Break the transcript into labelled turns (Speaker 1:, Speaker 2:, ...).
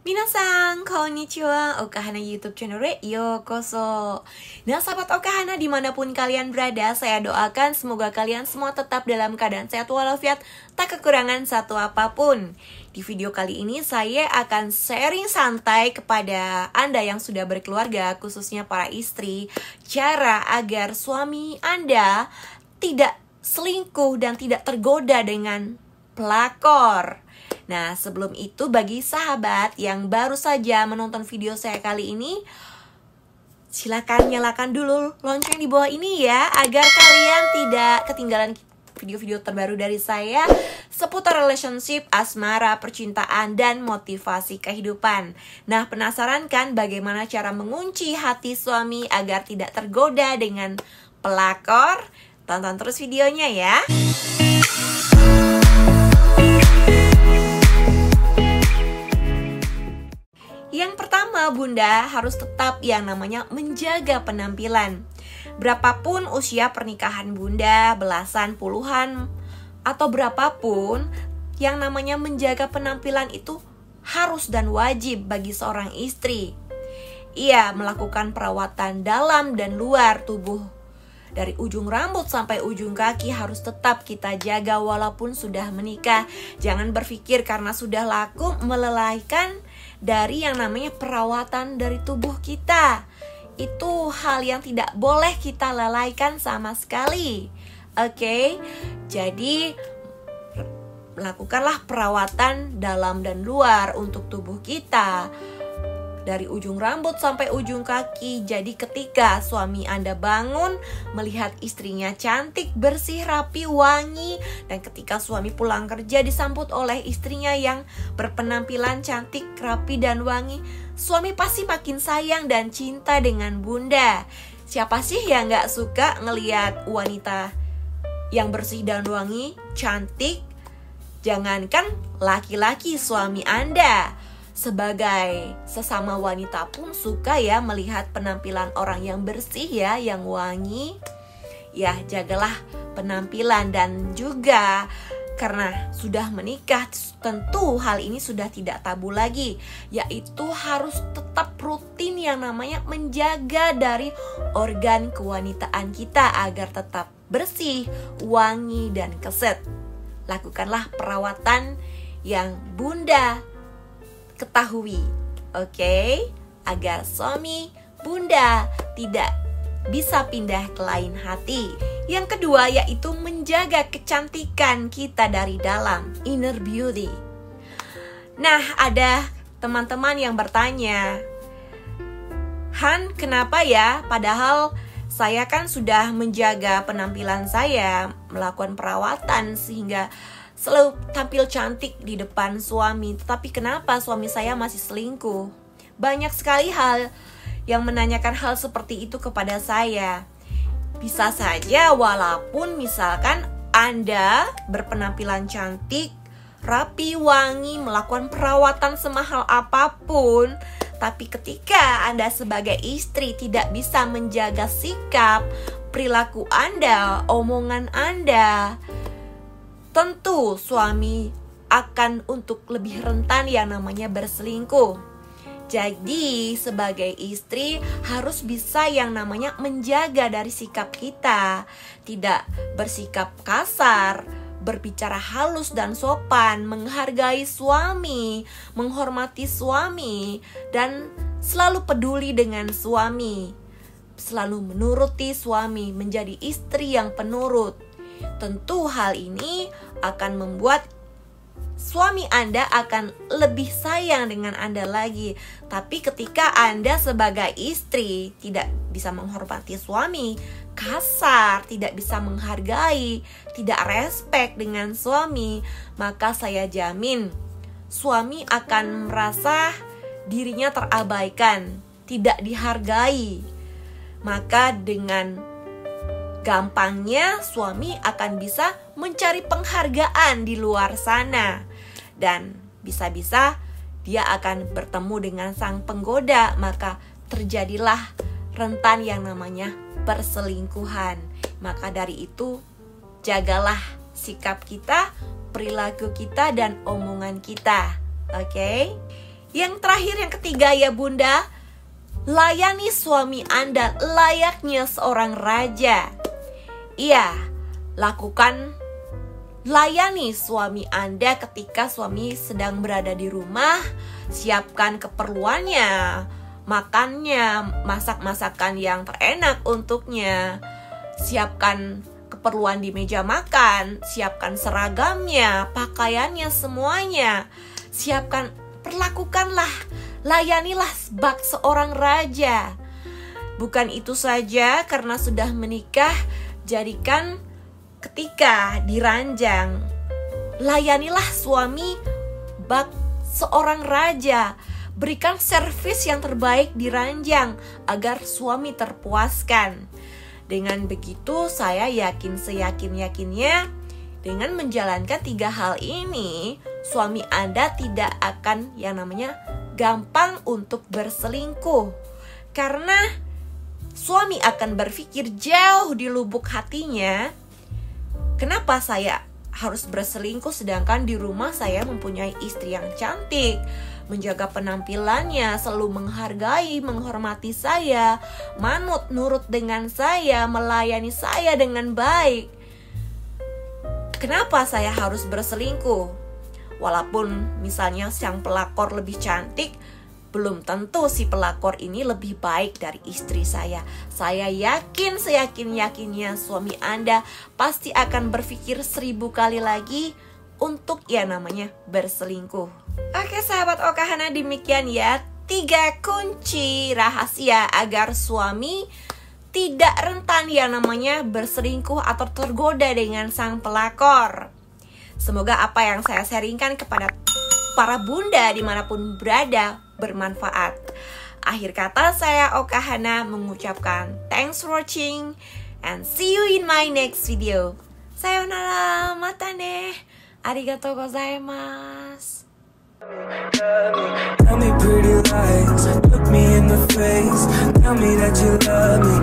Speaker 1: Minasan, konnichiwa, Okahana YouTube channel yokoso. Nah sahabat Okahana dimanapun kalian berada, saya doakan semoga kalian semua tetap dalam keadaan sehat walafiat, tak kekurangan satu apapun. Di video kali ini saya akan sharing santai kepada Anda yang sudah berkeluarga, khususnya para istri, cara agar suami Anda tidak selingkuh dan tidak tergoda dengan pelakor. Nah, sebelum itu bagi sahabat yang baru saja menonton video saya kali ini, silakan nyalakan dulu lonceng di bawah ini ya, agar kalian tidak ketinggalan video-video terbaru dari saya seputar relationship, asmara, percintaan, dan motivasi kehidupan. Nah, penasaran kan bagaimana cara mengunci hati suami agar tidak tergoda dengan pelakor? Tonton terus videonya ya. Yang pertama, Bunda harus tetap yang namanya menjaga penampilan. Berapapun usia pernikahan Bunda, belasan, puluhan, atau berapapun, yang namanya menjaga penampilan itu harus dan wajib bagi seorang istri. Ia melakukan perawatan dalam dan luar tubuh. Dari ujung rambut sampai ujung kaki harus tetap kita jaga walaupun sudah menikah. Jangan berpikir karena sudah laku melelahkan dari yang namanya perawatan dari tubuh kita. Itu hal yang tidak boleh kita lalaikan sama sekali. Oke? Jadi lakukanlah perawatan dalam dan luar untuk tubuh kita. Dari ujung rambut sampai ujung kaki. Jadi ketika suami Anda bangun melihat istrinya cantik, bersih, rapi, wangi, dan ketika suami pulang kerja disambut oleh istrinya yang berpenampilan cantik, rapi, dan wangi, suami pasti makin sayang dan cinta dengan Bunda. Siapa sih yang gak suka ngelihat wanita yang bersih dan wangi, cantik? Jangankan laki-laki, suami Anda sebagai sesama wanita pun suka ya melihat penampilan orang yang bersih ya, yang wangi. Ya, jagalah penampilan. Dan juga karena sudah menikah, tentu hal ini sudah tidak tabu lagi, yaitu harus tetap rutin yang namanya menjaga dari organ kewanitaan kita agar tetap bersih, wangi, dan keset. Lakukanlah perawatan yang Bunda ketahui, oke? Agar suami Bunda tidak bisa pindah ke lain hati. Yang kedua yaitu menjaga kecantikan kita dari dalam, inner beauty. Nah, ada teman-teman yang bertanya, Han, kenapa ya? Padahal saya kan sudah menjaga penampilan saya, melakukan perawatan sehingga selalu tampil cantik di depan suami, tetapi kenapa suami saya masih selingkuh? Banyak sekali hal yang menanyakan hal seperti itu kepada saya. Bisa saja walaupun misalkan Anda berpenampilan cantik, rapi, wangi, melakukan perawatan semahal apapun, tapi ketika Anda sebagai istri tidak bisa menjaga sikap, perilaku Anda, omongan Anda, tentu suami akan untuk lebih rentan yang namanya berselingkuh. Jadi sebagai istri harus bisa yang namanya menjaga dari sikap kita. Tidak bersikap kasar, berbicara halus dan sopan, menghargai suami, menghormati suami, dan selalu peduli dengan suami. Selalu menuruti suami, menjadi istri yang penurut. Tentu hal ini akan membuat suami Anda akan lebih sayang dengan Anda lagi. Tapi ketika Anda sebagai istri tidak bisa menghormati suami, kasar, tidak bisa menghargai, tidak respect dengan suami, maka saya jamin suami akan merasa dirinya terabaikan, tidak dihargai. Maka dengan gampangnya suami akan bisa mencari penghargaan di luar sana. Dan bisa-bisa dia akan bertemu dengan sang penggoda. Maka terjadilah rentan yang namanya perselingkuhan. Maka dari itu jagalah sikap kita, perilaku kita, dan omongan kita. Oke? Yang terakhir, yang ketiga ya Bunda, layani suami Anda layaknya seorang raja. Iya, layani suami Anda ketika suami sedang berada di rumah. Siapkan keperluannya, makannya, masak-masakan yang terenak untuknya. Siapkan keperluan di meja makan, siapkan seragamnya, pakaiannya, semuanya. Perlakukanlah, layanilah bak seorang raja. Bukan itu saja, karena sudah menikah, jadikan ketika diranjang, layanilah suami bak seorang raja. Berikan servis yang terbaik di ranjang agar suami terpuaskan. Dengan begitu, saya yakin seyakin-yakinnya, dengan menjalankan 3 hal ini, suami Anda tidak akan yang namanya gampang untuk berselingkuh. Karena suami akan berpikir jauh di lubuk hatinya, kenapa saya harus berselingkuh sedangkan di rumah saya mempunyai istri yang cantik, menjaga penampilannya, selalu menghargai, menghormati saya, manut, nurut dengan saya, melayani saya dengan baik. Kenapa saya harus berselingkuh? Walaupun misalnya sang pelakor lebih cantik, belum tentu si pelakor ini lebih baik dari istri saya. Saya yakin seyakin-yakinnya suami Anda pasti akan berpikir 1000 kali lagi untuk yang namanya berselingkuh. Oke sahabat Okahana, demikian ya 3 kunci rahasia agar suami tidak rentan yang namanya berselingkuh atau tergoda dengan sang pelakor. Semoga apa yang saya sharingkan kepada para bunda dimanapun berada bermanfaat. Akhir kata, saya Okahana mengucapkan thanks for watching and see you in my next video. Sayonara, mata ne, arigatou gozaimasu.
Speaker 2: Tell me pretty lies, look me in the face, tell me that you love me.